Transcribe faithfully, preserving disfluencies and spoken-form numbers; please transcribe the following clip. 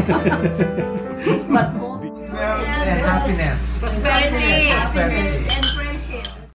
But more Well, and happiness. prosperity. Prosperity. And